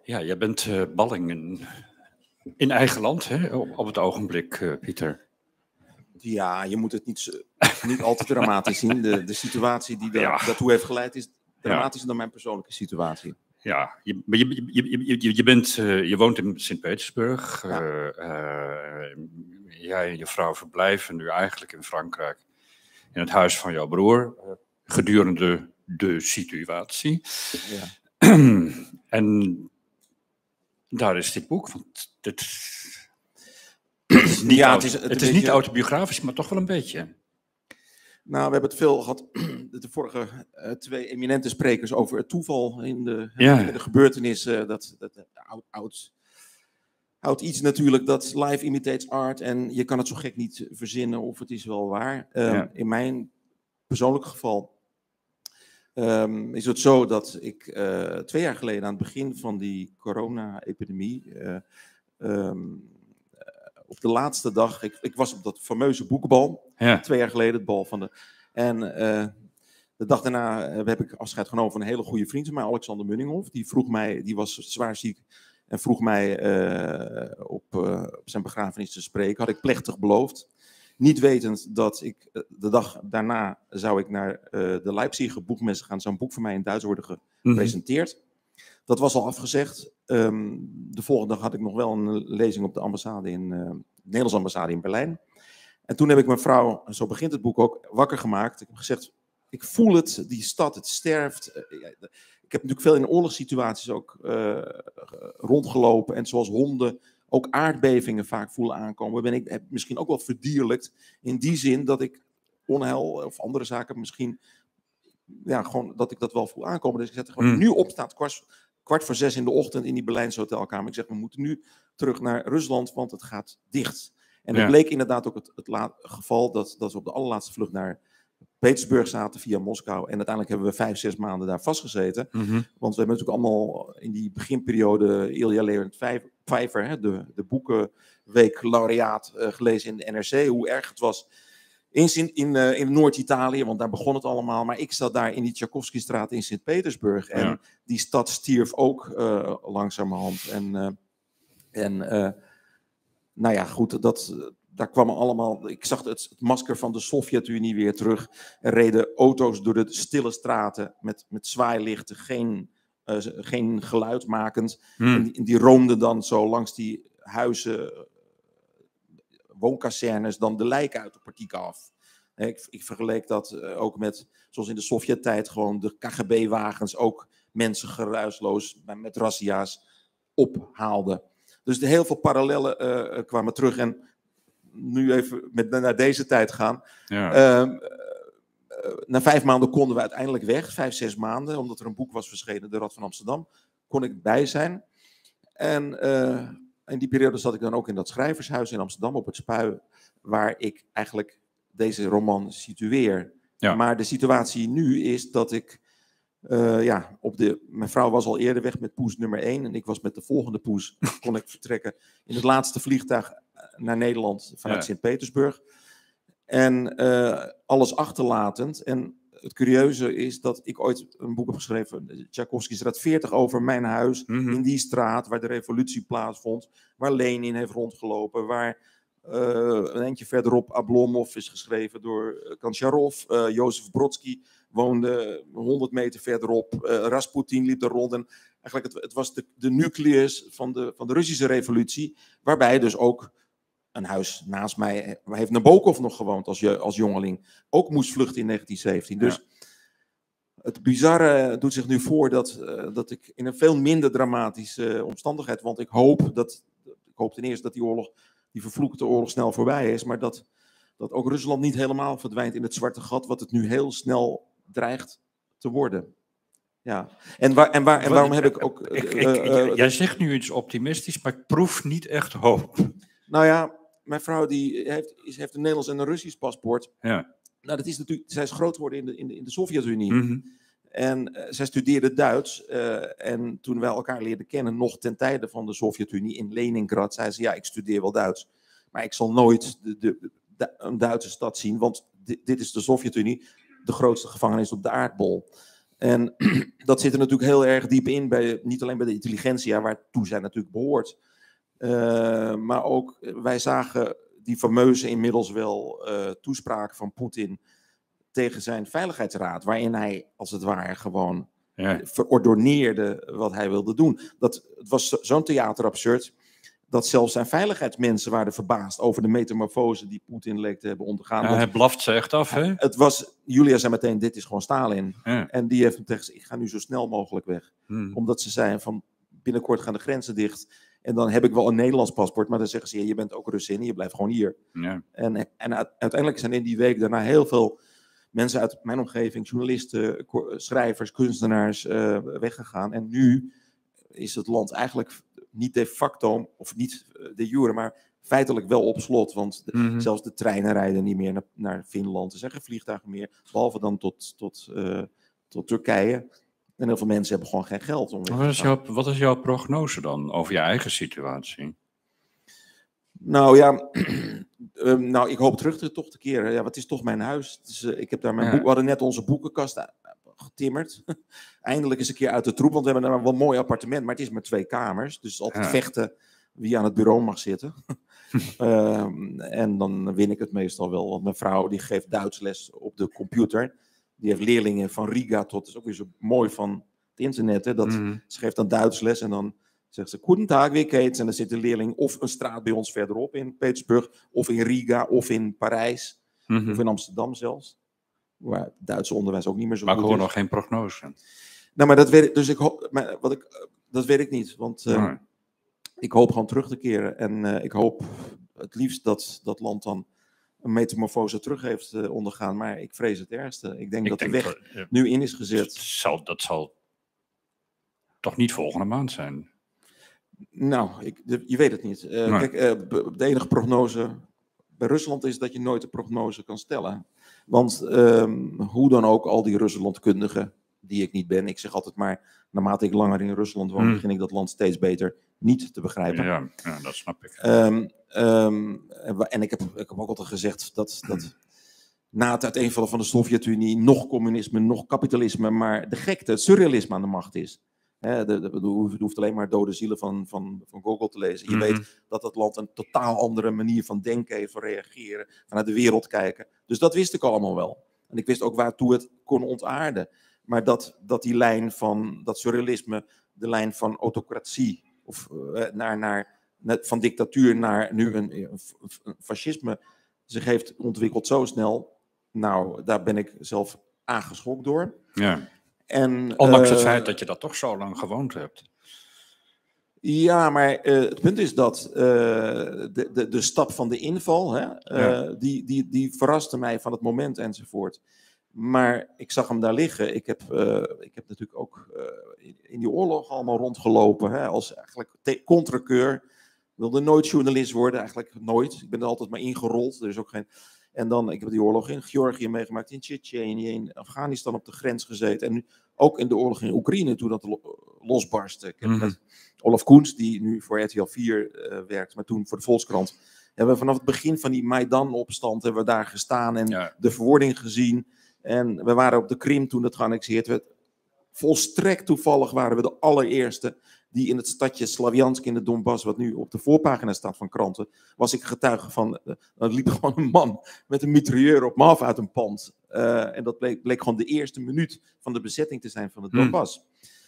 Ja, jij bent balling in eigen land, hè, op het ogenblik, Pieter. Ja, je moet het niet al te dramatisch zien. De situatie die daartoe heeft geleid is dramatischer dan mijn persoonlijke situatie. Ja, je woont in Sint-Petersburg. Jij en je vrouw verblijven nu eigenlijk in Frankrijk in het huis van jouw broer gedurende de situatie. Ja. En daar is dit boek, want het is niet, het is niet autobiografisch, maar toch wel een beetje. Nou, we hebben het veel gehad, de vorige twee eminente sprekers, over het toeval in de gebeurtenissen. Dat oud iets natuurlijk, dat life imitates art en je kan het zo gek niet verzinnen of het is wel waar. In mijn persoonlijke geval is het zo dat ik 2 jaar geleden aan het begin van die corona-epidemie, op de laatste dag, ik was op dat fameuze boekenbal, 2 jaar geleden, het bal van de... En de dag daarna heb ik afscheid genomen van een hele goede vriend van mij, Alexander Munninghoff. Die was zwaar ziek en vroeg mij op zijn begrafenis te spreken. Had ik plechtig beloofd. Niet wetend dat ik de dag daarna zou ik naar de Leipziger boekmesse gaan. Zou een boek van mij in Duits worden gepresenteerd. Dat was al afgezegd. De volgende dag had ik nog wel een lezing op de ambassade de Nederlandse ambassade in Berlijn. En toen heb ik mijn vrouw, en zo begint het boek ook, wakker gemaakt. Ik heb gezegd, ik voel het, die stad, het sterft. Ik heb natuurlijk veel in oorlogssituaties ook rondgelopen. En zoals honden ook aardbevingen vaak voelen aankomen. Heb misschien ook wel verdierlijkt. In die zin dat ik onheil of andere zaken misschien, gewoon dat ik dat wel voel aankomen. Dus ik zet gewoon nu opstaat, 5:45 in de ochtend in die Berlijnse hotelkamer. Ik zeg, we moeten nu terug naar Rusland, want het gaat dicht. En het bleek inderdaad ook het geval dat we op de allerlaatste vlucht naar Petersburg zaten via Moskou. En uiteindelijk hebben we 5-6 maanden daar vastgezeten. Want we hebben natuurlijk allemaal in die beginperiode Ilja Leonid-Pfeiffer, de boekenweek laureaat, gelezen in de NRC. Hoe erg het was in Noord-Italië, want daar begon het allemaal. Maar ik zat daar in die Tchaikovsky-straat in Sint-Petersburg. En die stad stierf ook langzamerhand. Nou ja, goed, daar kwam allemaal... Ik zag het masker van de Sovjet-Unie weer terug. Er reden auto's door de stille straten met zwaailichten, geen geluid makend. En die roomden dan zo langs die huizen, woonkazernes, dan de lijken uit de portiek af. Ik vergeleek dat ook met, zoals in de Sovjet-tijd, gewoon de KGB-wagens ook mensen geruisloos met razzia's ophaalden. Dus heel veel parallellen kwamen terug. En nu even naar deze tijd gaan. Na 5 maanden konden we uiteindelijk weg. 5-6 maanden, omdat er een boek was verschenen, De Rad van Amsterdam. Kon ik bij zijn. En in die periode zat ik dan ook in dat schrijvershuis in Amsterdam op het Spui, waar ik eigenlijk deze roman situeer. Maar de situatie nu is dat ik... mijn vrouw was al eerder weg met poes nummer 1 en ik was met de volgende poes, kon ik vertrekken in het laatste vliegtuig naar Nederland vanuit Sint-Petersburg. En alles achterlatend. En het curieuze is dat ik ooit een boek heb geschreven, Tchaikovsky-straat 40, over mijn huis in die straat waar de revolutie plaatsvond, waar Lenin heeft rondgelopen, waar een eindje verderop Ablomov is geschreven door Kancharov, Jozef Brodsky woonde 100 meter verderop, Rasputin liep er rond. En eigenlijk het was de nucleus van de Russische revolutie, waarbij dus ook een huis naast mij, waar heeft Nabokov nog gewoond als jongeling, ook moest vluchten in 1917. Dus het bizarre doet zich nu voor dat ik in een veel minder dramatische omstandigheid, want ik hoop ten eerste dat die vervloekte oorlog snel voorbij is, maar dat ook Rusland niet helemaal verdwijnt in het zwarte gat, wat het nu heel snel dreigt te worden. Ja. En waarom heb ik ook... jij zegt nu iets optimistisch, maar ik proef niet echt hoop. Nou ja, mijn vrouw die heeft een Nederlands en een Russisch paspoort. Ja. Nou, dat is natuurlijk, zij is groot geworden in de Sovjet-Unie. En zij studeerde Duits. En toen wij elkaar leerden kennen, nog ten tijde van de Sovjet-Unie in Leningrad, zei ze, ja, ik studeer wel Duits. Maar ik zal nooit een Duitse stad zien, want dit is de Sovjet-Unie, de grootste gevangenis op de aardbol. En dat zit er natuurlijk heel erg diep in, niet alleen bij de intelligentsia, waartoe zij natuurlijk behoort. Maar ook, wij zagen die fameuze inmiddels wel toespraak van Poetin tegen zijn veiligheidsraad, waarin hij als het ware gewoon verordoneerde wat hij wilde doen. Het was zo'n theaterabsurd dat zelfs zijn veiligheidsmensen waren verbaasd over de metamorfose die Poetin leek te hebben ondergaan. Hij blaft ze echt af, hè? Julia zei meteen, dit is gewoon Stalin. Ja. En die heeft hem tegen gezegd, ik ga nu zo snel mogelijk weg. Omdat ze zeiden van, binnenkort gaan de grenzen dicht. En dan heb ik wel een Nederlands paspoort, maar dan zeggen ze, je bent ook Russin en je blijft gewoon hier. Ja. En uiteindelijk zijn in die week daarna heel veel mensen uit mijn omgeving, journalisten, schrijvers, kunstenaars, weggegaan. En nu is het land eigenlijk niet de facto, of niet de jure, maar feitelijk wel op slot. Want zelfs de treinen rijden niet meer naar Finland. Er zijn geen vliegtuigen meer, behalve dan tot Turkije. En heel veel mensen hebben gewoon geen geld om weg te gaan. Wat is jouw prognose dan over je eigen situatie? Nou ja, ik hoop terug toch te keren. Ja, het is toch mijn huis. Dus, ik heb daar we hadden net onze boekenkast getimmerd. Eindelijk eens een keer uit de troep, want we hebben daar wel een mooi appartement, maar het is maar 2 kamers. Dus altijd vechten wie aan het bureau mag zitten. En dan win ik het meestal wel, want mijn vrouw die geeft Duits les op de computer. Die heeft leerlingen van Riga tot, dat is ook weer zo mooi van het internet, hè, dat ze geeft dan Duits les en dan zegt ze, goedendag, wie Kees? En dan zit de leerling of een straat bij ons verderop in Petersburg, of in Riga, of in Parijs, of in Amsterdam zelfs. Waar het Duitse onderwijs ook niet meer zo goed is. Maar gewoon nog geen prognose. Nou, maar dat weet ik, dus dat weet ik niet, want ik hoop gewoon terug te keren. En ik hoop het liefst dat land dan een metamorfose terug heeft ondergaan, maar ik vrees het ergste. Ik denk dat de weg nu in is gezet. Dat zal toch niet volgende maand zijn? Nou, je weet het niet. Kijk, de enige prognose bij Rusland is dat je nooit een prognose kan stellen. Want hoe dan ook, al die Ruslandkundigen, die ik niet ben, ik zeg altijd maar, naarmate ik langer in Rusland woon, begin ik dat land steeds beter niet te begrijpen. Ja, dat snap ik. En ik heb ook altijd gezegd dat na het uiteenvallen van de Sovjet-Unie nog communisme, nog kapitalisme, maar de gekte, het surrealisme aan de macht is. Je hoeft alleen maar Dode Zielen van Gogol te lezen. Je weet dat dat land een totaal andere manier van denken heeft, van reageren, vanuit de wereld kijken. Dus dat wist ik allemaal wel. En ik wist ook waartoe het kon ontaarden. Maar dat die lijn van dat surrealisme, de lijn van autocratie, of van dictatuur naar nu een fascisme zich heeft ontwikkeld zo snel. Nou, daar ben ik zelf aangeschokt door. Ja. Ondanks het feit dat je dat toch zo lang gewoond hebt. Ja, maar het punt is dat de stap van de inval, die verraste mij van het moment enzovoort. Maar ik zag hem daar liggen. Ik heb natuurlijk ook in die oorlog allemaal rondgelopen. Als eigenlijk contrakeur. Ik wilde nooit journalist worden, eigenlijk nooit. Ik ben er altijd maar ingerold. Er is ook geen... En dan, ik heb die oorlog in Georgië meegemaakt, in Tsjetsjenië, in Afghanistan op de grens gezeten. En nu ook in de oorlog in Oekraïne, toen dat losbarstte. Ik heb met Olaf Koens, die nu voor RTL 4 werkt, maar toen voor de Volkskrant. Hebben we vanaf het begin van die Maidan-opstand hebben we daar gestaan en de verwording gezien. En we waren op de Krim toen dat geannexeerd werd. Volstrekt toevallig waren we de allereerste die in het stadje Slaviansk in de Donbass, wat nu op de voorpagina staat van kranten, was ik getuige van. Er liep gewoon een man met een mitrailleur op me af uit een pand. En dat bleek gewoon de eerste minuut van de bezetting te zijn van de Donbass.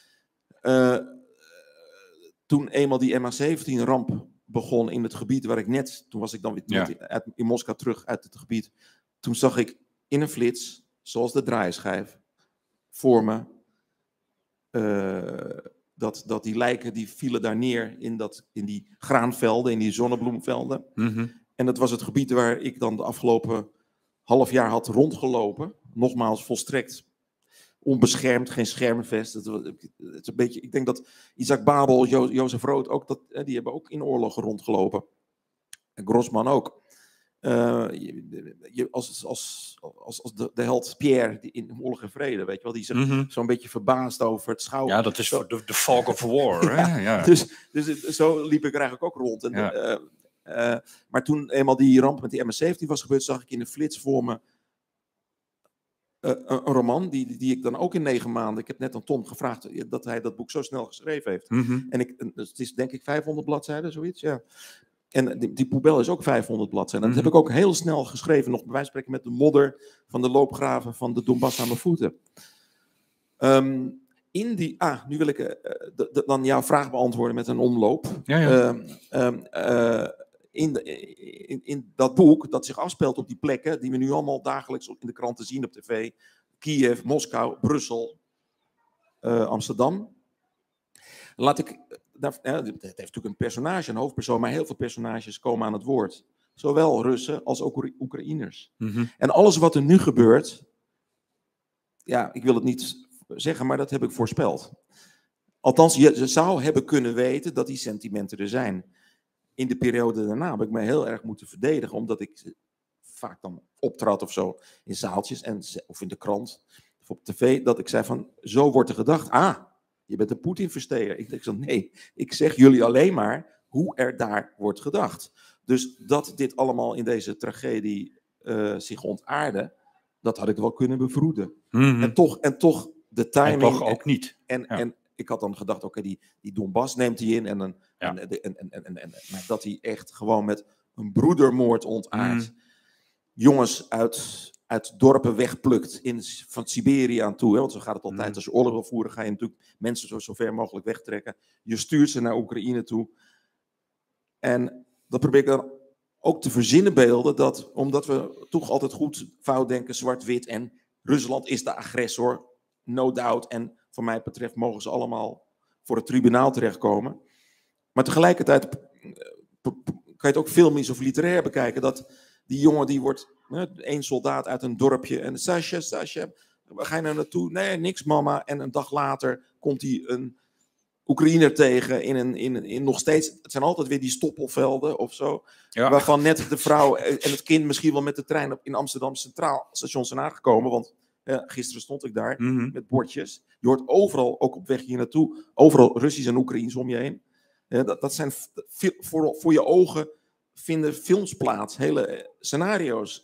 Toen eenmaal die MH17-ramp begon in het gebied waar ik net, toen was ik dan weer in Moskou terug uit het gebied, toen zag ik in een flits, zoals de draaischijf, voor me, dat die lijken die vielen daar neer in die graanvelden, in die zonnebloemvelden. En dat was het gebied waar ik dan de afgelopen half jaar had rondgelopen. Nogmaals, volstrekt onbeschermd, geen schermvest. Het is een beetje, ik denk dat Isaac Babel, Jozef Rood, ook die hebben ook in oorlogen rondgelopen. En Grossman ook. Als de held Pierre die in Oorlog en Vrede, weet je wel, die zich zo'n beetje verbaasd over het schouw. Ja, dat is de fog of war. Hè? Ja. Dus zo liep ik er eigenlijk ook rond. En, maar toen eenmaal die ramp met die MS-17 was gebeurd, zag ik in de flits voor me een roman die ik dan ook in 9 maanden... Ik heb net aan Tom gevraagd dat hij dat boek zo snel geschreven heeft. En het is denk ik 500 bladzijden, zoiets, ja. En die Poubelle is ook 500 bladzijden. Dat heb ik ook heel snel geschreven, nog bij wijze van spreken met de modder van de loopgraven van de Donbass aan mijn voeten. Nu wil ik dan jouw vraag beantwoorden met een omloop. In dat boek, dat zich afspeelt op die plekken die we nu allemaal dagelijks in de kranten zien op tv. Kiev, Moskou, Brussel, Amsterdam. Het heeft natuurlijk een personage, een hoofdpersoon, maar heel veel personages komen aan het woord. Zowel Russen als ook Oekraïners. En alles wat er nu gebeurt, ja, ik wil het niet zeggen, maar dat heb ik voorspeld. Althans, je zou hebben kunnen weten dat die sentimenten er zijn. In de periode daarna heb ik me heel erg moeten verdedigen, omdat ik vaak dan optrad of zo in zaaltjes of in de krant of op tv, dat ik zei van, zo wordt er gedacht, je bent een Poetin-versteer. Ik denk zo, nee, ik zeg jullie alleen maar hoe er daar wordt gedacht. Dus dat dit allemaal in deze tragedie zich ontaarde, dat had ik wel kunnen bevroeden. En toch de timing... En toch ook niet. En ik had dan gedacht, oké, die Donbass neemt hij in. Maar dat hij echt gewoon met een broedermoord ontaardt. Jongens uit dorpen wegplukt, van Siberië aan toe. Hè, want zo gaat het altijd. Als je oorlog wil voeren, ga je natuurlijk mensen zo ver mogelijk wegtrekken. Je stuurt ze naar Oekraïne toe. En dat probeer ik dan ook te verzinnen beelden, dat omdat we toch altijd goed fout denken, zwart-wit, en Rusland is de agressor, no doubt. En voor mij betreft mogen ze allemaal voor het tribunaal terechtkomen. Maar tegelijkertijd kan je het ook filmisch of literair bekijken, dat die jongen die wordt, één soldaat uit een dorpje, en Sasha, waar ga je nou naartoe? Nee, niks mama. En een dag later komt hij een Oekraïner tegen in nog steeds, het zijn altijd weer die stoppelvelden of zo, waarvan net de vrouw en het kind misschien wel met de trein in Amsterdam Centraal Station zijn aangekomen, want gisteren stond ik daar met bordjes. Je hoort overal, ook op weg hier naartoe, overal Russisch en Oekraïens om je heen. Dat zijn voor je ogen vinden films plaats, hele scenario's.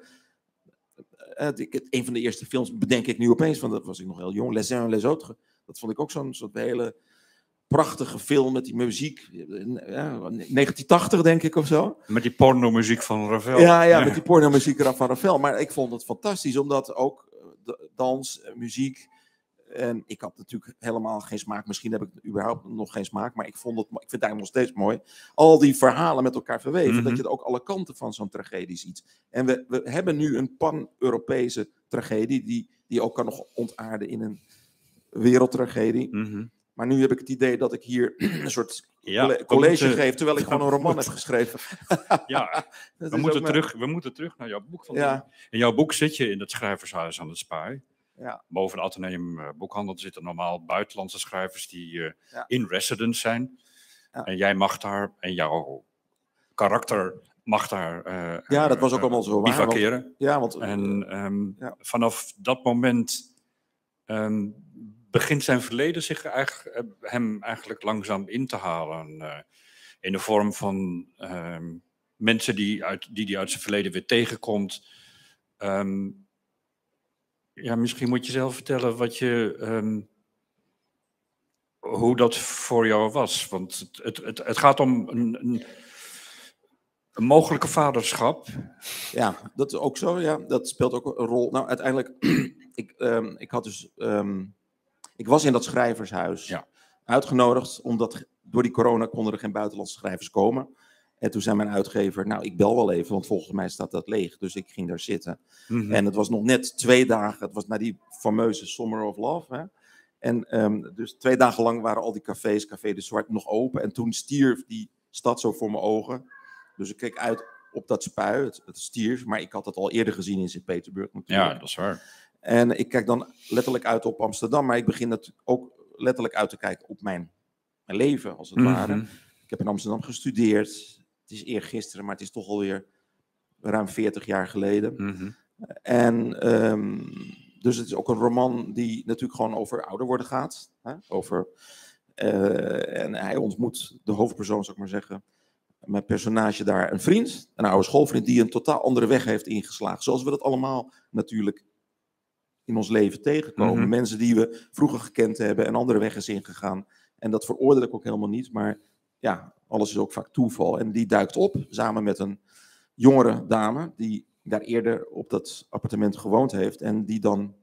Een van de eerste films bedenk ik nu opeens, want dat was ik nog heel jong, Les uns et les autres. Dat vond ik ook zo'n soort hele prachtige film met die muziek. 1980 denk ik of zo. Met die pornomuziek van Ravel. Ja, met die pornomuziek van Ravel. Maar ik vond het fantastisch, omdat ook dans, muziek. En ik had natuurlijk helemaal geen smaak. Misschien heb ik überhaupt nog geen smaak. Maar ik vind het eigenlijk nog steeds mooi. Al die verhalen met elkaar verweven. Dat je ook alle kanten van zo'n tragedie ziet. En we hebben nu een pan-Europese tragedie. Die ook kan nog ontaarden in een wereldtragedie. Maar nu heb ik het idee dat ik hier een soort college geef, terwijl ik gewoon een roman heb geschreven. We moeten terug naar jouw boek. In jouw boek zit je in het schrijvershuis aan het Spui. Boven het Atheneum Boekhandel zitten normaal buitenlandse schrijvers die in residence zijn. En jij mag daar, en jouw karakter mag daar dat was ook allemaal zo bivakeren. Vanaf dat moment begint zijn verleden zich hem eigenlijk langzaam in te halen. In de vorm van mensen die hij uit zijn verleden weer tegenkomt. Misschien moet je zelf vertellen hoe dat voor jou was. Want het gaat om een mogelijke vaderschap. Ja, dat is ook zo. Ja, dat speelt ook een rol. Nou, uiteindelijk, ik was in dat schrijvershuis uitgenodigd, omdat door die corona konden er geen buitenlandse schrijvers komen. En toen zei mijn uitgever, nou, ik bel wel even, want volgens mij staat dat leeg. Dus ik ging daar zitten. En het was nog net 2 dagen, het was na die fameuze Summer of Love. Hè? En dus 2 dagen lang waren al die cafés, Café de Zwart, nog open. En toen stierf die stad zo voor mijn ogen. Dus ik keek uit op dat spui, het stierf. Maar ik had het al eerder gezien in Sint-Petersburg natuurlijk. Ja, dat is waar. En ik kijk dan letterlijk uit op Amsterdam. Maar ik begin natuurlijk ook letterlijk uit te kijken op mijn leven, als het ware. Ik heb in Amsterdam gestudeerd. Het is eergisteren, maar het is toch alweer ruim 40 jaar geleden. En dus het is ook een roman die natuurlijk gewoon over ouder worden gaat. Hè? En hij ontmoet de hoofdpersoon, zou ik maar zeggen, mijn personage daar, een vriend, een oude schoolvriend, die een totaal andere weg heeft ingeslagen. Zoals we dat allemaal natuurlijk in ons leven tegenkomen. Mensen die we vroeger gekend hebben en andere weg is ingegaan. En dat veroordeel ik ook helemaal niet. Maar ja, alles is ook vaak toeval. En die duikt op, samen met een jongere dame, die daar eerder op dat appartement gewoond heeft. En die dan,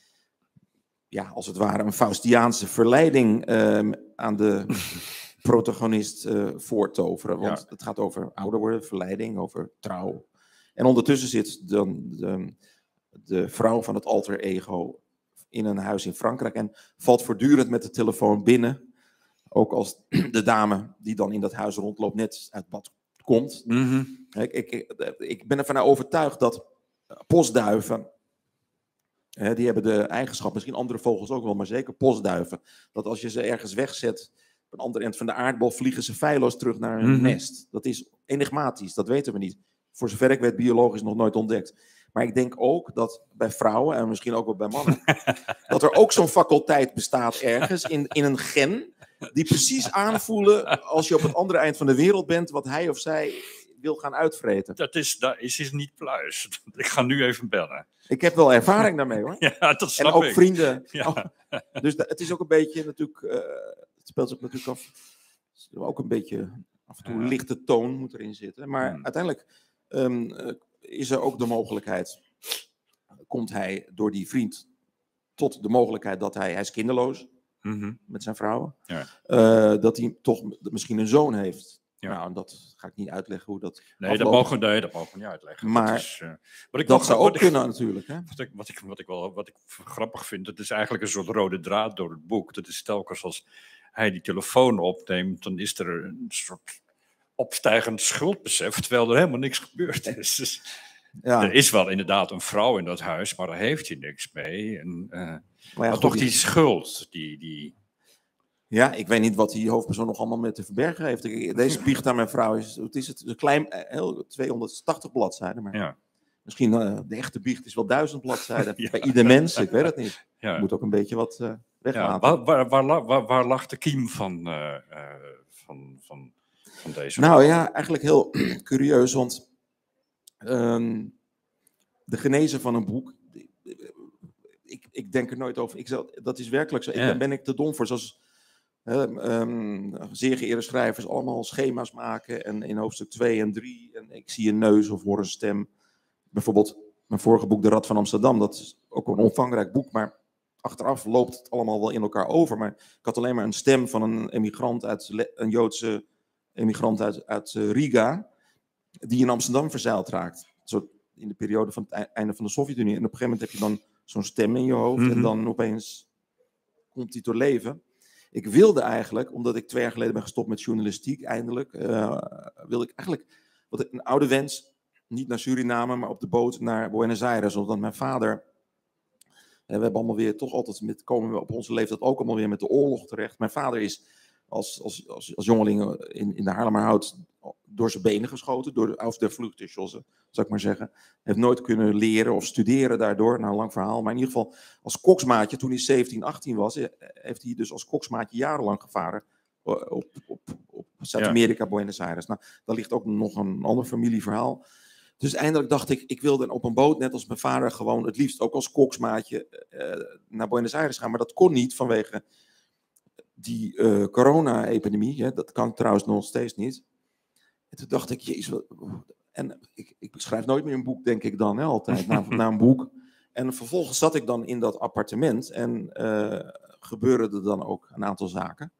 ja, als het ware een Faustiaanse verleiding aan de protagonist voortoveren. Want het gaat over ouder worden, verleiding, over trouw. En ondertussen zit dan de vrouw van het alter ego in een huis in Frankrijk en valt voortdurend met de telefoon binnen. Ook als de dame die dan in dat huis rondloopt net uit bad komt. Ik ben ervan overtuigd dat postduiven, die hebben de eigenschap, misschien andere vogels ook wel, maar zeker postduiven, dat als je ze ergens wegzet, op een ander eind van de aardbol, vliegen ze feilloos terug naar hun nest. Dat is enigmatisch, dat weten we niet. Voor zover ik weet, biologisch nog nooit ontdekt. Maar ik denk ook dat bij vrouwen, en misschien ook wel bij mannen, dat er ook zo'n faculteit bestaat ergens in een gen, die precies aanvoelen als je op het andere eind van de wereld bent, wat hij of zij wil gaan uitvreten. Dat is niet pluis. Ik ga nu even bellen. Ik heb wel ervaring daarmee, hoor. Ja, dat snap ik. En ook ik. Vrienden. Ja. Oh, dus het is ook een beetje natuurlijk, het speelt zich natuurlijk af, ook een beetje af en toe lichte toon moet erin zitten. Maar uiteindelijk is er ook de mogelijkheid, komt hij door die vriend tot de mogelijkheid dat hij is kinderloos met zijn vrouw, dat hij toch misschien een zoon heeft. Ja. Nou, dat ga ik niet uitleggen hoe dat Nee, dat mogen we niet uitleggen. Maar dat zou ook kunnen natuurlijk. Hè? Wat ik grappig vind, dat is eigenlijk een soort rode draad door het boek. Dat is telkens als hij die telefoon opneemt, dan is er een soort opstijgend schuldbesef, terwijl er helemaal niks gebeurd is. Dus, er is wel inderdaad een vrouw in dat huis, maar daar heeft hij niks mee. En, maar toch die schuld, Ja, ik weet niet wat die hoofdpersoon nog allemaal met te verbergen heeft. Deze biecht aan mijn vrouw is een klein, 280 bladzijden. Maar misschien de echte biecht is wel 1000 bladzijden. Bij ieder mens, ik weet het niet. Je moet ook een beetje wat weglaten. Waar lag de kiem van deze? Nou ja, eigenlijk heel curieus, want de genezen van een boek, ik denk er nooit over. Dat is werkelijk zo. Daar ben ik te dom voor. Zoals zeer geëerde schrijvers allemaal schema's maken en in hoofdstuk 2 en 3 en ik zie een neus of hoor een stem. Bijvoorbeeld mijn vorige boek De Rad van Amsterdam, dat is ook een omvangrijk boek, maar achteraf loopt het allemaal wel in elkaar over. Maar ik had alleen maar een stem van een Joodse emigrant uit Riga, die in Amsterdam verzeild raakt. Zo in de periode van het einde van de Sovjet-Unie. En op een gegeven moment heb je dan zo'n stem in je hoofd en dan opeens komt die tot leven. Ik wilde eigenlijk, omdat ik 2 jaar geleden ben gestopt met journalistiek, eindelijk, wilde ik eigenlijk, een oude wens, niet naar Suriname, maar op de boot naar Buenos Aires, omdat mijn vader, we hebben allemaal weer, toch altijd komen we op onze leeftijd ook allemaal weer met de oorlog terecht. Mijn vader is als jongeling in de Haarlemmerhout door zijn benen geschoten, door de Ausdevluchtgeschossen, zou ik maar zeggen. Heeft nooit kunnen leren of studeren daardoor, nou lang verhaal. Maar in ieder geval als koksmaatje, toen hij 17, 18 was, heeft hij dus als koksmaatje jarenlang gevaren op Zuid-Amerika, Buenos Aires. Nou, daar ligt ook nog een ander familieverhaal. Dus eindelijk dacht ik wilde op een boot, net als mijn vader, gewoon het liefst ook als koksmaatje naar Buenos Aires gaan. Maar dat kon niet vanwege die corona-epidemie. Dat kan trouwens nog steeds niet. En toen dacht ik, jezus, en ik schrijf nooit meer een boek, denk ik dan, altijd, na een boek. En vervolgens zat ik dan in dat appartement en gebeurden er dan ook een aantal zaken.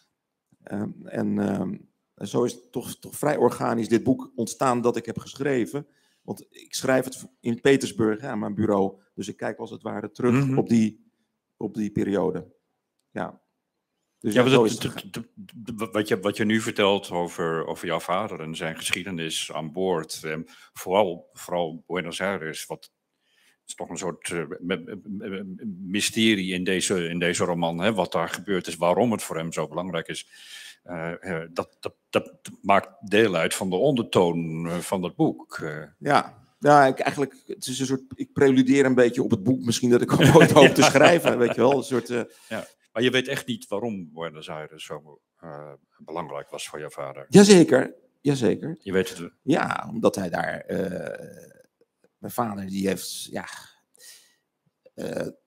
En zo is toch vrij organisch dit boek ontstaan dat ik heb geschreven. Want ik schrijf het in Petersburg aan mijn bureau. Dus ik kijk als het ware terug op die periode. Ja. Dus wat je nu vertelt over jouw vader en zijn geschiedenis aan boord, vooral Buenos Aires, wat is toch een soort mysterie in deze roman, hè, wat daar gebeurd is, waarom het voor hem zo belangrijk is. Dat maakt deel uit van de ondertoon van dat boek. Het is een soort, ik preludeer een beetje op het boek, misschien dat ik ook ooit hoop te schrijven, weet je wel, een soort. Maar je weet echt niet waarom Buenos Aires zo belangrijk was voor jouw vader. Jazeker. Je weet het. Ja, omdat hij daar, mijn vader die heeft,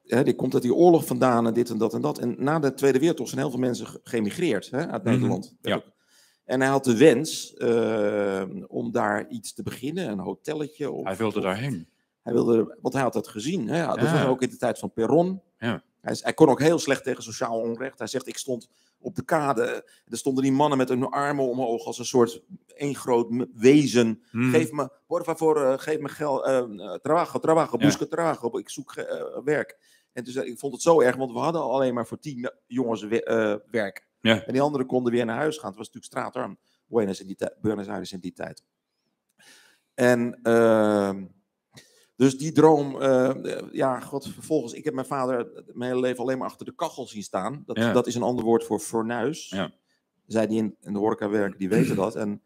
die komt uit die oorlog vandaan en dit en dat en dat. En na de Tweede Wereldoorlog zijn heel veel mensen geëmigreerd uit Nederland. Ja. En hij had de wens om daar iets te beginnen, een hotelletje. Hij wilde daarheen. Want hij had dat gezien. Hè? Dat was ook in de tijd van Perron. Ja. Hij kon ook heel slecht tegen sociaal onrecht. Hij zegt, ik stond op de kade. Er stonden die mannen met hun armen omhoog als een soort één groot wezen. Geef me, por favor, geef me geld. Trabajo, busca trabajo. Ik zoek werk. En dus, ik vond het zo erg, want we hadden alleen maar voor 10 jongens werk. Ja. En die anderen konden weer naar huis gaan. Het was natuurlijk straatarm. Buenos Aires in die tijd. En dus die droom, vervolgens, ik heb mijn vader mijn hele leven alleen maar achter de kachel zien staan. Dat is een ander woord voor fornuis. Ja. Zij die in de horeca werken, die weten dat. En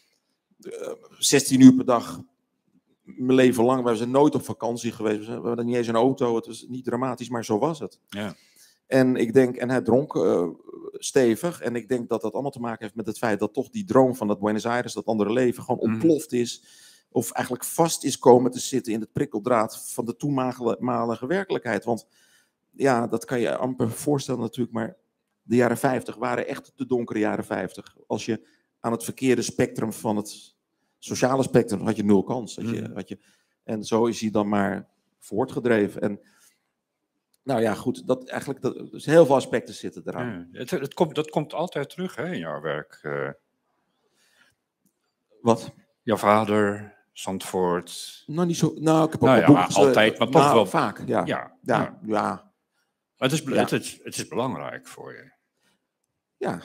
16 uur per dag, mijn leven lang, we zijn nooit op vakantie geweest. We hadden niet eens een auto, het was niet dramatisch, maar zo was het. Ja. En ik denk, en hij dronk stevig. En ik denk dat dat allemaal te maken heeft met het feit dat toch die droom van dat Buenos Aires, dat andere leven, gewoon ontploft is. Of eigenlijk vast is komen te zitten in het prikkeldraad van de toenmalige werkelijkheid. Want ja, dat kan je amper voorstellen natuurlijk, maar de jaren 50 waren echt de donkere jaren 50. Als je aan het verkeerde spectrum van het sociale spectrum had je 0 kans. En zo is hij dan maar voortgedreven. En nou ja, goed, dus heel veel aspecten zitten eraan. Ja, dat komt altijd terug, hè, in jouw werk. Wat? Jouw vader, Zandvoort. Nou, niet zo. Nou, ik heb ook boeken altijd, maar toch wel vaak. Ja. Maar het is belangrijk voor je. Ja,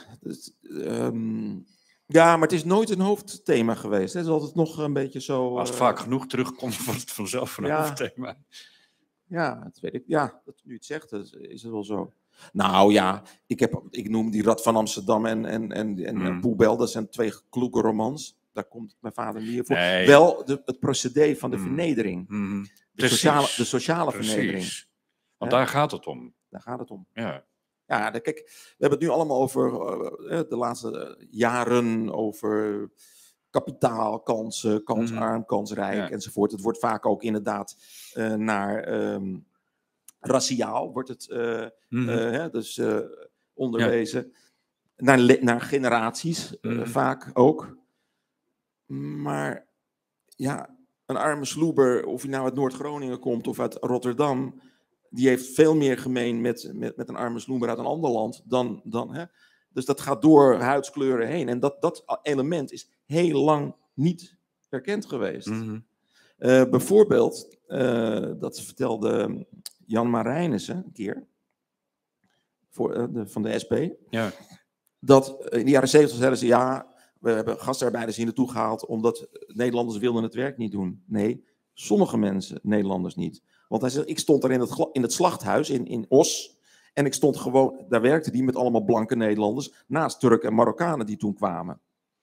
maar het is nooit een hoofdthema geweest. Het is altijd nog een beetje zo. Als het vaak genoeg terugkomt, wordt het vanzelf een hoofdthema. Ja, dat weet ik. Ja, dat nu het zegt, is het wel zo. Nou ja, ik noem die Rad van Amsterdam en Poebel, dat zijn 2 kloeke romans. Daar komt mijn vader niet voor. Nee. Wel het procedé van de vernedering. De sociale vernedering. Want daar gaat het om. Daar gaat het om. Ja. Ja, kijk, we hebben het nu allemaal over de laatste jaren, over kapitaal, kansen, kansarm, kansrijk enzovoort. Het wordt vaak ook inderdaad naar raciaal wordt het onderwezen. Naar generaties vaak ook. Maar ja, een arme sloeber, of hij nou uit Noord-Groningen komt of uit Rotterdam, die heeft veel meer gemeen met een arme sloeber uit een ander land dan dus dat gaat door huidskleuren heen. En dat element is heel lang niet erkend geweest. Bijvoorbeeld, dat vertelde Jan Marijnissen een keer, van de SP, dat in de jaren 70 zeiden ze, we hebben gastarbeiders hier naartoe gehaald omdat Nederlanders wilden het werk niet doen. Nee, sommige mensen, Nederlanders niet. Want hij zegt, ik stond daar in het slachthuis in Os. En ik stond gewoon, daar werkte die met allemaal blanke Nederlanders. Naast Turken en Marokkanen die toen kwamen.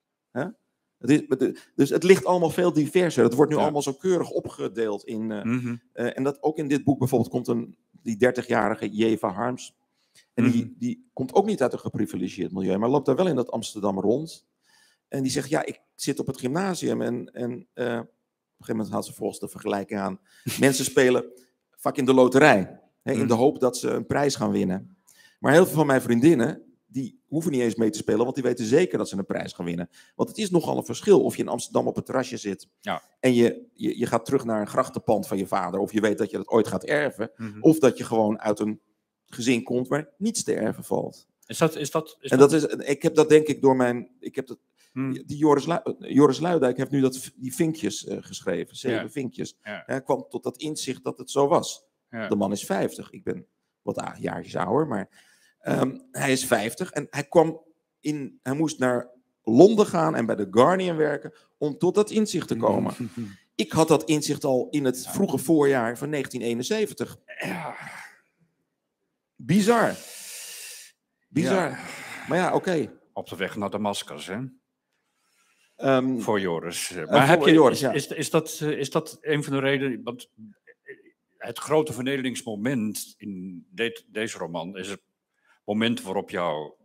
Dus het ligt allemaal veel diverser. Het wordt nu allemaal zo keurig opgedeeld. En dat ook in dit boek bijvoorbeeld komt die 30-jarige Jeva Harms. En die komt ook niet uit een geprivilegieerd milieu. Maar loopt daar wel in dat Amsterdam rond. En die zegt, ik zit op het gymnasium. En op een gegeven moment had ze volgens de vergelijking aan. Mensen spelen vaak in de loterij. In de hoop dat ze een prijs gaan winnen. Maar heel veel van mijn vriendinnen, die hoeven niet eens mee te spelen. Want die weten zeker dat ze een prijs gaan winnen. Want het is nogal een verschil of je in Amsterdam op het terrasje zit. Ja. En je gaat terug naar een grachtenpand van je vader. Of je weet dat je dat ooit gaat erven. Of dat je gewoon uit een gezin komt waar niets te erven valt. Ik heb dat denk ik door mijn... Die Joris Luijendijk heeft nu die vinkjes geschreven. 7 vinkjes. Ja. Hij kwam tot dat inzicht dat het zo was. Ja. De man is 50. Ik ben wat jaartjes ouder, maar hij is 50. En hij moest naar Londen gaan en bij The Guardian werken om tot dat inzicht te komen. Ik had dat inzicht al in het vroege voorjaar van 1971. Ja. Bizar. Ja. Maar ja, oké. Op de weg naar Damascus, hè? Voor Joris. Maar is dat een van de redenen? Want het grote vernederingsmoment in deze roman is het moment waarop jouw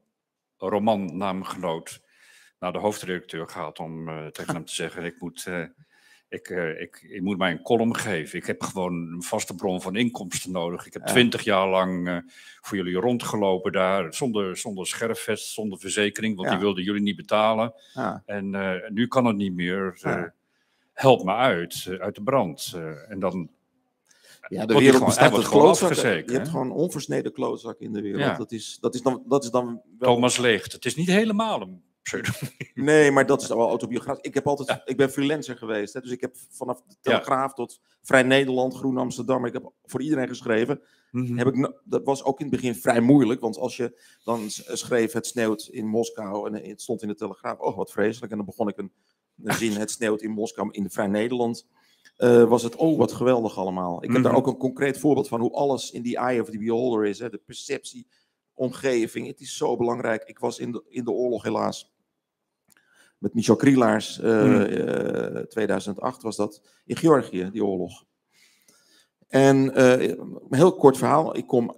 romannaamgenoot naar de hoofdredacteur gaat om tegen hem te zeggen: ik Ik moet mij een column geven. Ik heb gewoon een vaste bron van inkomsten nodig. Ik heb 20 jaar lang voor jullie rondgelopen daar. Zonder scherfvest, zonder verzekering. Want die wilden jullie niet betalen. En nu kan het niet meer. Help me uit de brand. En dan... Ja, de wereld bestaat uit klootzakken. Je hebt gewoon onversneden klootzakken in de wereld. Ja. Dat is dan wel... Thomas Leegt. Het is niet helemaal een pseudoniem. Nee, maar dat is wel autobiografisch. Ik ben freelancer geweest. Hè, dus ik heb vanaf de Telegraaf tot Vrij Nederland, Groen Amsterdam. Ik heb voor iedereen geschreven. Dat was ook in het begin vrij moeilijk. Want als je dan schreef het sneeuwt in Moskou en het stond in de Telegraaf. Oh, wat vreselijk. En dan begon ik een zin het sneeuwt in Moskou in de Vrij Nederland. Was het, wat geweldig allemaal. Ik heb daar ook een concreet voorbeeld van hoe alles in die eye of the beholder is. Hè? De perceptie, omgeving, het is zo belangrijk. Ik was in de oorlog helaas met Michel Krielaars, 2008 was dat, in Georgië, die oorlog. En een heel kort verhaal,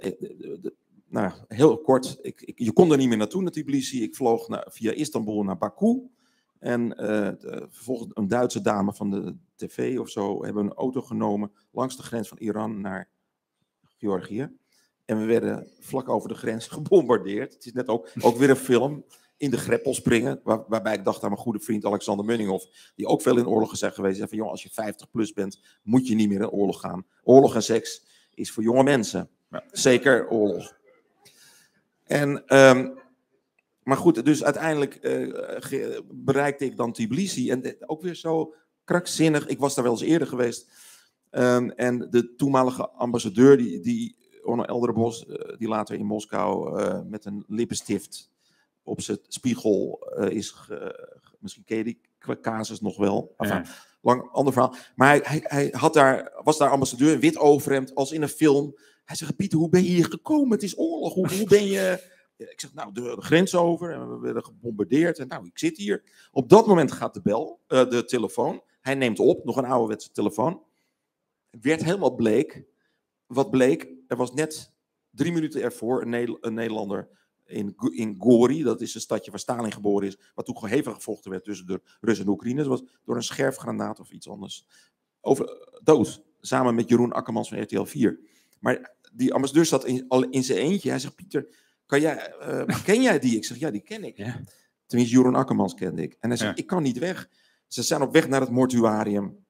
heel kort, je kon er niet meer naartoe naar Tbilisi. Ik vloog via Istanbul naar Baku. En vervolgens een Duitse dame van de tv of zo hebben een auto genomen langs de grens van Iran naar Georgië. En we werden vlak over de grens gebombardeerd. Het is net ook weer een film, In de greppel springen, waarbij ik dacht aan mijn goede vriend Alexander Munninghoff, die ook veel in oorlogen zijn geweest. Zei van, joh, als je 50 plus bent, moet je niet meer in oorlog gaan. Oorlog en seks is voor jonge mensen. Ja. Zeker oorlog. En... maar goed, dus uiteindelijk bereikte ik dan Tbilisi. En ook weer zo krankzinnig. Ik was daar wel eens eerder geweest. En de toenmalige ambassadeur, Onno Elderbos, die later in Moskou met een lippenstift op zijn spiegel is... misschien ken je die casus nog wel. Enfin, lang ander verhaal. Maar hij was daar ambassadeur in wit overhemd, als in een film. Hij zegt, Pieter, hoe ben je hier gekomen? Het is oorlog. Hoe ben je... Ik zeg, nou, de grens over en we werden gebombardeerd. En nou, ik zit hier. Op dat moment gaat de telefoon. Hij neemt op, nog een ouderwetse telefoon. Het werd helemaal bleek. Wat bleek, er was net 3 minuten ervoor een Nederlander in Gori. Dat is een stadje waar Stalin geboren is. Waar toen hevig gevochten werd tussen de Russen en de Oekraïners. Dat was door een scherfgranaat of iets anders. Dood. Samen met Jeroen Akkermans van RTL 4. Maar die ambassadeur zat al in zijn eentje. Hij zegt, Pieter... ken jij die? Ik zeg, ja, die ken ik. Ja. Tenminste, Jeroen Akkermans kende ik. En hij zegt, ik kan niet weg. Ze zijn op weg naar het mortuarium.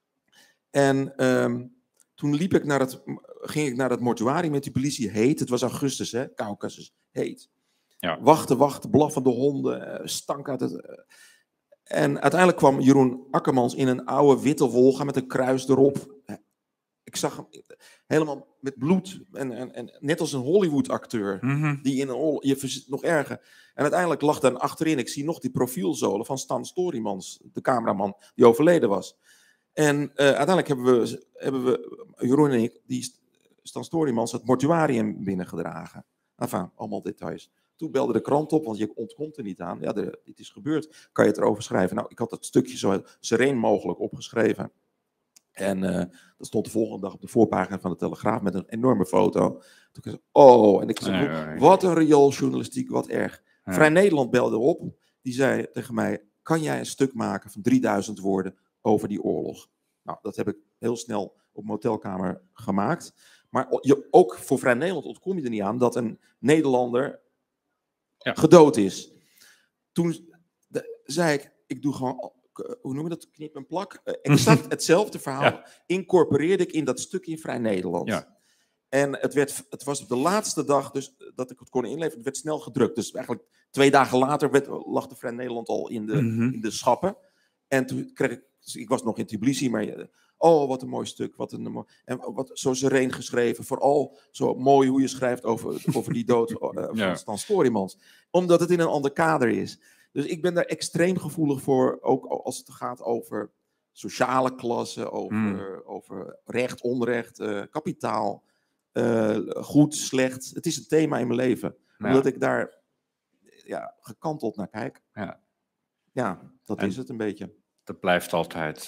En toen ging ik naar het mortuarium met die politie. Heet, het was augustus, hè? Caucasus, heet. Ja. Wachten, blaffende honden, stank uit het... En uiteindelijk kwam Jeroen Akkermans in een oude witte Wolga met een kruis erop. Ik zag hem helemaal met bloed. En net als een Hollywood-acteur. Die in een oorlog... Nog erger. En uiteindelijk lag daar achterin... Ik zie nog die profielzolen van Stan Storymans. De cameraman die overleden was. En uiteindelijk hebben we... Jeroen en ik... Die Stan Storymans het mortuarium binnengedragen. Enfin, allemaal details. Toen belde de krant op, want je ontkomt er niet aan. Ja, dit is gebeurd. Kan je het erover schrijven? Nou, ik had dat stukje zo sereen mogelijk opgeschreven. En dat stond de volgende dag op de voorpagina van de Telegraaf met een enorme foto. Toen ik zei, wat een riooljournalistiek, wat erg. Ja. Vrij Nederland belde op. Die zei tegen mij, kan jij een stuk maken van 3000 woorden over die oorlog? Nou, dat heb ik heel snel op Motelkamer gemaakt. Maar ook voor Vrij Nederland ontkom je er niet aan dat een Nederlander gedood is. Toen zei ik doe gewoon... Hoe noem je dat? Knip en plak. Exact hetzelfde verhaal incorporeerde ik in dat stukje in Vrij Nederland. Ja. En het was op de laatste dag dus dat ik het kon inleveren. Het werd snel gedrukt. Dus eigenlijk 2 dagen later lag de Vrij Nederland al in de schappen. En toen kreeg ik was nog in Tbilisi, maar wat een mooi stuk. En wat zo sereen geschreven. Vooral zo mooi hoe je schrijft over die dood van Stan Storymans. Omdat het in een ander kader is. Dus ik ben daar extreem gevoelig voor, ook als het gaat over sociale klassen, over recht, onrecht, kapitaal, goed, slecht. Het is een thema in mijn leven, omdat ik daar gekanteld naar kijk. Ja, dat is het een beetje. Dat blijft altijd...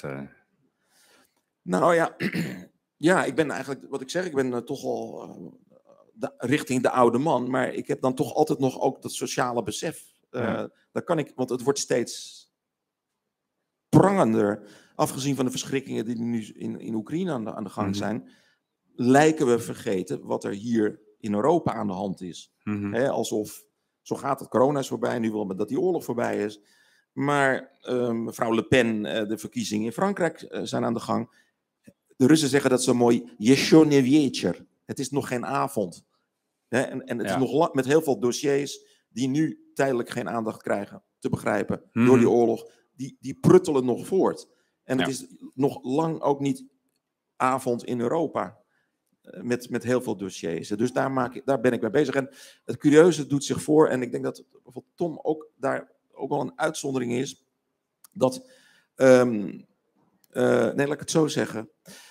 Nou ja, ja, ik ben eigenlijk, wat ik zeg, ik ben toch al richting de oude man, maar ik heb dan toch altijd nog ook dat sociale besef. Daar kan ik, want het wordt steeds prangender afgezien van de verschrikkingen die nu in Oekraïne aan de gang zijn, lijken we vergeten wat er hier in Europa aan de hand is. Alsof, zo gaat het, corona is voorbij, nu wil men dat die oorlog voorbij is. Maar mevrouw Le Pen, de verkiezingen in Frankrijk zijn aan de gang. De Russen zeggen dat zo mooi, jeszcze nie wieczór. Het is nog geen avond. En het is nog met heel veel dossiers die nu tijdelijk geen aandacht krijgen, te begrijpen, door die oorlog. Die pruttelen nog voort. En het is nog lang ook niet avond in Europa. Met heel veel dossiers. Dus daar ben ik mee bezig. En het curieuze doet zich voor. En ik denk dat bijvoorbeeld Tom ook daar ook wel een uitzondering is. Dat, nee, laat ik het zo zeggen.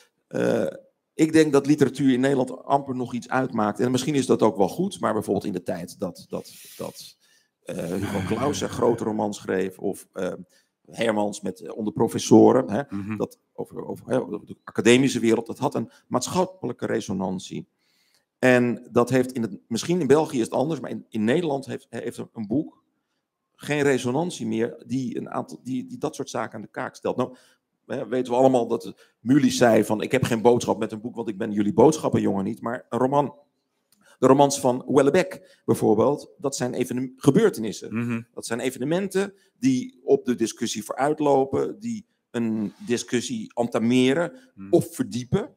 Ik denk dat literatuur in Nederland amper nog iets uitmaakt. En misschien is dat ook wel goed. Maar bijvoorbeeld in de tijd dat Hugo Claus een grote roman schreef. Of Hermans onder professoren. Dat over de academische wereld. Dat had een maatschappelijke resonantie. En dat heeft misschien in België is het anders. Maar in Nederland heeft een boek geen resonantie meer. Die dat soort zaken aan de kaak stelt. Nou, weten we allemaal dat Mulis zei van ik heb geen boodschap met een boek, want ik ben jullie boodschappenjongen niet. Maar de romans van Houellebecq bijvoorbeeld, dat zijn gebeurtenissen. Dat zijn evenementen die op de discussie vooruitlopen, die een discussie entameren of verdiepen.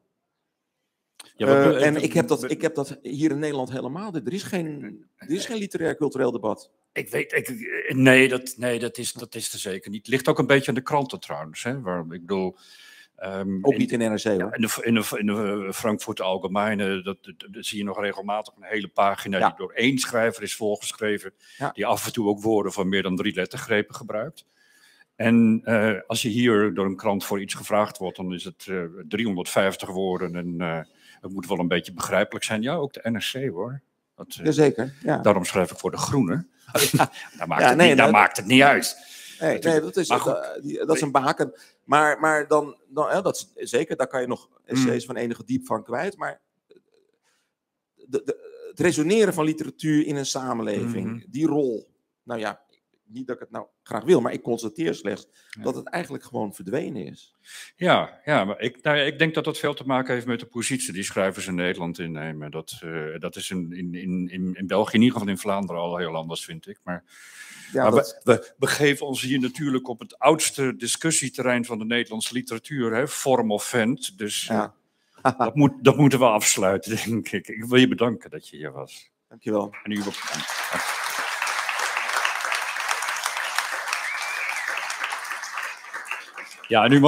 Ja, en ik heb dat hier in Nederland helemaal. Er is geen literair cultureel debat. Nee, dat is er zeker niet. Het ligt ook een beetje aan de kranten trouwens. Hè? Ik bedoel, ook niet in NRC hoor. In de Frankfurter Allgemeine, dat zie je nog regelmatig een hele pagina die door één schrijver is volgeschreven. Ja. Die af en toe ook woorden van meer dan 3 lettergrepen gebruikt. En als je hier door een krant voor iets gevraagd wordt, dan is het 350 woorden en het moet wel een beetje begrijpelijk zijn. Ja, ook de NRC hoor. Jazeker. Ja. Daarom schrijf ik voor De Groene. Daar maakt het niet uit. Nee, dat is een baken. Maar dan dat is, zeker, daar kan je nog essays van enige diepgang kwijt. Maar het resoneren van literatuur in een samenleving, die rol, nou ja, niet dat ik het nou graag wil, maar ik constateer slechts dat het eigenlijk gewoon verdwenen is. Ja, maar ik denk dat dat veel te maken heeft met de positie die schrijvers in Nederland innemen. Dat is in België, in ieder geval in Vlaanderen, al heel anders, vind ik. Maar we begeven ons hier natuurlijk op het oudste discussieterrein van de Nederlandse literatuur, hè, form of vent. Dus dat moeten we afsluiten, denk ik. Ik wil je bedanken dat je hier was. Dankjewel. En u Ja, en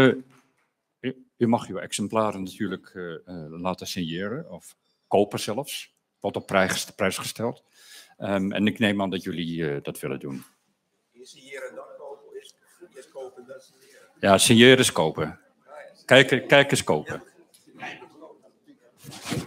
u mag uw exemplaren natuurlijk laten signeren, of kopen zelfs. Wordt op prijs gesteld. En ik neem aan dat jullie dat willen doen. Signeren dan kopen, is kopen dan signeren. Ja, signeren is kopen. Kijk eens kopen.